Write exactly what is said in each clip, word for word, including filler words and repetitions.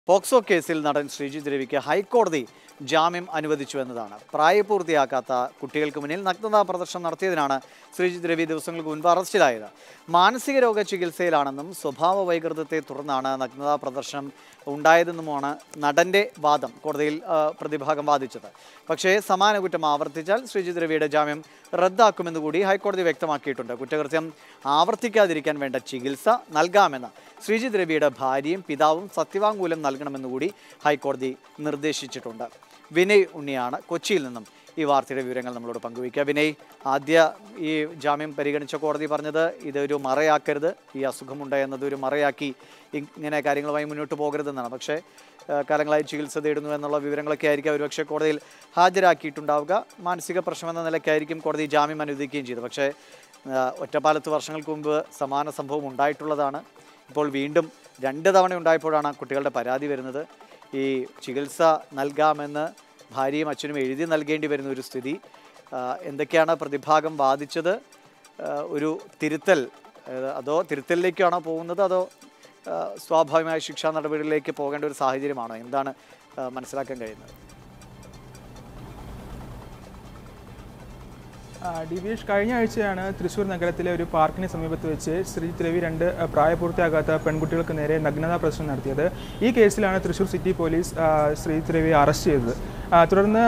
POCSO കേസിൽ നടൻ ശ്രീജിത്ത് രവിക്ക് ഹൈക്കോടതി ജാമ്യം അനുവദിച്ചു എന്നതാണ്. പ്രായപൂർത്തിയാക്കാത്ത കുട്ടികൾക്ക് മുന്നിൽ നഗ്നതാ പ്രദർശനം നടത്തിയതിനാണ് ശ്രീജിത്ത് രവി ദിവസങ്ങൾക്ക് മുൻപ് അറസ്റ്റിലായത്. മാനസിക രോഗ ചികിത്സയിലാണെന്നും സ്വഭാവ വൈകൃതത്തെ തുടർന്നാണ് നഗ്നതാ പ്രദർശനം ഉണ്ടായതെന്നുമാണ് നടന്റെ വാദം കോടതിയിൽ പ്രതിഭാഗം വാദിച്ചത്. പക്ഷേ സമാന കുറ്റം ആവർത്തിച്ചാൽ ശ്രീജിത്ത് രവിയുടെ ജാമ്യം റദ്ദാക്കുമെന്ന് കൂടി ഹൈക്കോടതി വ്യക്തമാക്കിയിട്ടുണ്ട്. കുറ്റകൃത്യം ആവർത്തിക്കാതിരിക്കാൻ വേണ്ട ചികിത്സ നൽകാമെന്ന് ശ്രീജിത്ത് രവിയുടെ ഭാര്യയും പിതാവും സത്യവാങ്മൂലം നൽകണമെന്നുകൂടി ഹൈക്കോടതി നിർദ്ദേശിച്ചിട്ടുണ്ട്. വിനയ് ഉണ്ണിയാണ് കൊച്ചിയിൽ നിന്നും ഈ വാർത്തയുടെ വിവരങ്ങൾ നമ്മളോട് പങ്കുവയ്ക്കുക. വിനയ്, ആദ്യ ഈ ജാമ്യം പരിഗണിച്ച കോടതി പറഞ്ഞത് ഇതൊരു മറയാക്കരുത്, ഈ അസുഖമുണ്ട് എന്നതൊരു മറയാക്കി ഇങ്ങനെ കാര്യങ്ങളുമായി മുന്നോട്ട് പോകരുതെന്നാണ്. പക്ഷേ കാലങ്ങളായി ചികിത്സ തേടുന്നു എന്നുള്ള വിവരങ്ങളൊക്കെ ആയിരിക്കും ഒരുപക്ഷെ കോടതിയിൽ ഹാജരാക്കിയിട്ടുണ്ടാവുക. മാനസിക പ്രശ്നമെന്ന നിലയ്ക്കായിരിക്കും കോടതി ജാമ്യം അനുവദിക്കുകയും ചെയ്തത്. പക്ഷേ ഒറ്റപ്പാലത്ത് വർഷങ്ങൾക്ക് മുമ്പ് സമാന സംഭവം ഉണ്ടായിട്ടുള്ളതാണ്. ഇപ്പോൾ വീണ്ടും രണ്ട് തവണ ഉണ്ടായപ്പോഴാണ് കുട്ടികളുടെ പരാതി വരുന്നത്. ഈ ചികിത്സ നൽകാമെന്ന് ഭാര്യയും അച്ഛനും എഴുതി നൽകേണ്ടി വരുന്ന ഒരു സ്ഥിതി. എന്തൊക്കെയാണ് പ്രതിഭാഗം വാദിച്ചത്? ഒരു തിരുത്തൽ, അതോ തിരുത്തലിലേക്കാണോ പോകുന്നത്, അതോ സ്വാഭാവികമായ ശിക്ഷാ നടപടികളിലേക്ക് പോകേണ്ട ഒരു സാഹചര്യമാണോ? എന്താണ് മനസ്സിലാക്കാൻ കഴിയുന്നത്? ഡിവിഷ്, കഴിഞ്ഞ ആഴ്ചയാണ് തൃശ്ശൂർ നഗരത്തിലെ ഒരു പാർക്കിന് സമീപത്ത് വെച്ച് ശ്രീജിത്ത് രവി രണ്ട് പ്രായപൂർത്തിയാകാത്ത പെൺകുട്ടികൾക്ക് നേരെ നഗ്നതാ പ്രദർശനം നടത്തിയത്. ഈ കേസിലാണ് തൃശ്ശൂർ സിറ്റി പോലീസ് ശ്രീജിത്ത് രവിയെ അറസ്റ്റ് ചെയ്തത്. തുടർന്ന്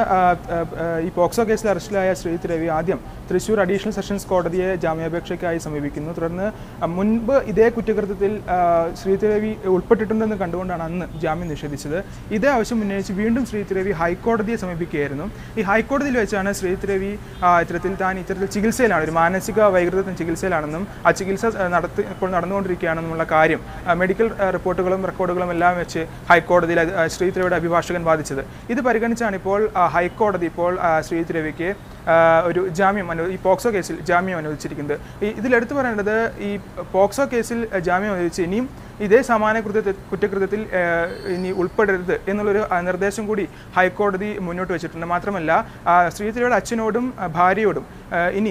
ഈ പോക്സോ കേസിൽ അറസ്റ്റിലായ ശ്രീജിത്ത് രവി ആദ്യം തൃശ്ശൂർ അഡീഷണൽ സെഷൻസ് കോടതിയെ ജാമ്യാപേക്ഷയ്ക്കായി സമീപിക്കുന്നു. തുടർന്ന് മുൻപ് ഇതേ കുറ്റകൃത്യത്തിൽ ശ്രീജിത്ത് രവി ഉൾപ്പെട്ടിട്ടുണ്ടെന്ന് കണ്ടുകൊണ്ടാണ് അന്ന് ജാമ്യം നിഷേധിച്ചത്. ഇതേ ആവശ്യം ഉന്നയിച്ച് വീണ്ടും ശ്രീജിത്ത് രവി ഹൈക്കോടതിയെ സമീപിക്കുകയായിരുന്നു. ഈ ഹൈക്കോടതിയിൽ വെച്ചാണ് ശ്രീജിത്ത് രവി ഇത്തരത്തിൽ താൻ ഇത്തരത്തിൽ ചികിത്സയിലാണ്, ഒരു മാനസിക വൈകൃതത്തിന് ചികിത്സയിലാണെന്നും ആ ചികിത്സ നടത്തി ഇപ്പോൾ നടന്നുകൊണ്ടിരിക്കുകയാണെന്നുള്ള കാര്യം മെഡിക്കൽ റിപ്പോർട്ടുകളും റെക്കോർഡുകളും എല്ലാം വെച്ച് ഹൈക്കോടതിയിൽ ശ്രീജിത്ത് രവിയുടെ അഭിഭാഷകൻ വാദിച്ചത്. ഇത് പരിഗണിച്ചാണ് ഇപ്പോൾ ഹൈക്കോടതി ഇപ്പോൾ ശ്രീജിത്ത് രവിക്ക് ഒരു ജാമ്യം അനു ഈ പോക്സോ കേസിൽ ജാമ്യം അനുവദിച്ചിരിക്കുന്നത്. ഈ ഇതിലെടുത്തു പറയേണ്ടത്, ഈ പോക്സോ കേസിൽ ജാമ്യം അനുവദിച്ച് ഇനിയും ഇതേ സമാന കൃത്യ കുറ്റകൃത്യത്തിൽ ഇനി ഉൾപ്പെടരുത് എന്നുള്ളൊരു നിർദ്ദേശം കൂടി ഹൈക്കോടതി മുന്നോട്ട് വെച്ചിട്ടുണ്ട്. മാത്രമല്ല ശ്രീജിത്ത് രവിയുടെ അച്ഛനോടും ഭാര്യയോടും ഇനി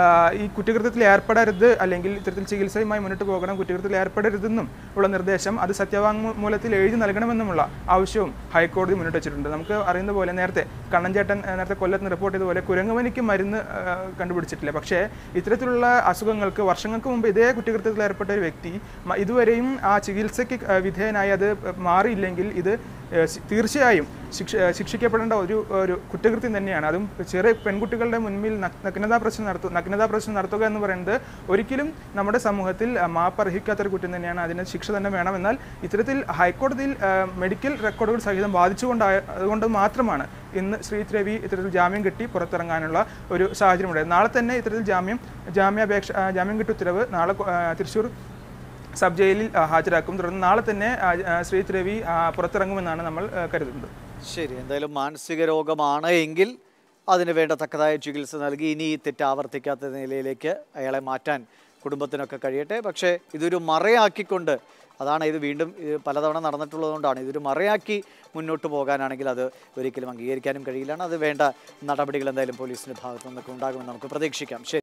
ഈ കുറ്റകൃത്യത്തിൽ ഏർപ്പെടരുത്, അല്ലെങ്കിൽ ഇത്തരത്തിൽ ചികിത്സയുമായി മുന്നോട്ട് പോകണം, കുറ്റകൃത്യത്തിൽ ഏർപ്പെടരുതെന്നും ഉള്ള നിർദ്ദേശം അത് സത്യവാങ്മൂലത്തിൽ എഴുതി നൽകണമെന്നുമുള്ള ആവശ്യവും ഹൈക്കോടതി മുന്നോട്ട് വെച്ചിട്ടുണ്ട്. നമുക്ക് അറിയുന്ന പോലെ നേരത്തെ കണ്ണൻചേട്ടൻ നേരത്തെ കൊല്ലത്ത് റിപ്പോർട്ട് ചെയ്തതുപോലെ കുരങ്ങുപനിക്ക് മരുന്ന് കണ്ടുപിടിച്ചിട്ടില്ല. പക്ഷേ ഇത്തരത്തിലുള്ള അസുഖങ്ങൾക്ക് വർഷങ്ങൾക്ക് മുമ്പ് ഇതേ കുറ്റകൃത്യത്തിൽ ഏർപ്പെട്ട ഒരു വ്യക്തി ഇതുവരെയും ആ ചികിത്സയ്ക്ക് വിധേയനായി അത് മാറിയില്ലെങ്കിൽ ഇത് തീർച്ചയായും ശിക്ഷ ശിക്ഷിക്കപ്പെടേണ്ട ഒരു ഒരു കുറ്റകൃത്യം തന്നെയാണ്. അതും ചെറിയ പെൺകുട്ടികളുടെ മുൻപിൽ നഗ്നതാ പ്രശ്നം നടത്തുക നഗ്നതാ പ്രശ്നം നടത്തുക എന്ന് പറയുന്നത് ഒരിക്കലും നമ്മുടെ സമൂഹത്തിൽ മാപ്പർഹിക്കാത്തൊരു കുറ്റം തന്നെയാണ്. അതിന് ശിക്ഷ തന്നെ വേണം. എന്നാൽ ഇത്തരത്തിൽ ഹൈക്കോടതിയിൽ മെഡിക്കൽ റെക്കോർഡുകൾ സഹിതം ബാധിച്ചുകൊണ്ടായ അതുകൊണ്ട് മാത്രമാണ് ഇന്ന് ശ്രീജിത്ത് രവി ഇത്തരത്തിൽ ജാമ്യം കിട്ടി പുറത്തിറങ്ങാനുള്ള ഒരു സാഹചര്യമുണ്ടായത്. നാളെ തന്നെ ഇത്തരത്തിൽ ജാമ്യം ജാമ്യാപേക്ഷ ജാമ്യം കിട്ടി ഉത്തരവ് നാളെ തൃശ്ശൂർ സബ് ജയിലിൽ ഹാജരാക്കും. തുടർന്ന് നാളെ തന്നെ ശ്രീജിത്ത് രവി പുറത്തിറങ്ങുമെന്നാണ് നമ്മൾ കരുതുന്നത്. ശരി, എന്തായാലും മാനസിക രോഗമാണ് എങ്കിൽ അതിന് വേണ്ട തക്കതായ ചികിത്സ നൽകി ഇനി ഈ തെറ്റ് ആവർത്തിക്കാത്ത നിലയിലേക്ക് അയാളെ മാറ്റാൻ കുടുംബത്തിനൊക്കെ കഴിയട്ടെ. പക്ഷേ ഇതൊരു മറയാക്കിക്കൊണ്ട്, അതാണ് ഇത് വീണ്ടും പലതവണ നടന്നിട്ടുള്ളതുകൊണ്ടാണ്, ഇതൊരു മറയാക്കി മുന്നോട്ട് പോകാനാണെങ്കിൽ അത് ഒരിക്കലും അംഗീകരിക്കാനും കഴിയില്ലാണ്. അത് വേണ്ട നടപടികൾ എന്തായാലും പോലീസിൻ്റെ ഭാഗത്തു നിന്നൊക്കെ ഉണ്ടാകുമെന്ന് നമുക്ക് പ്രതീക്ഷിക്കാം. ശരി.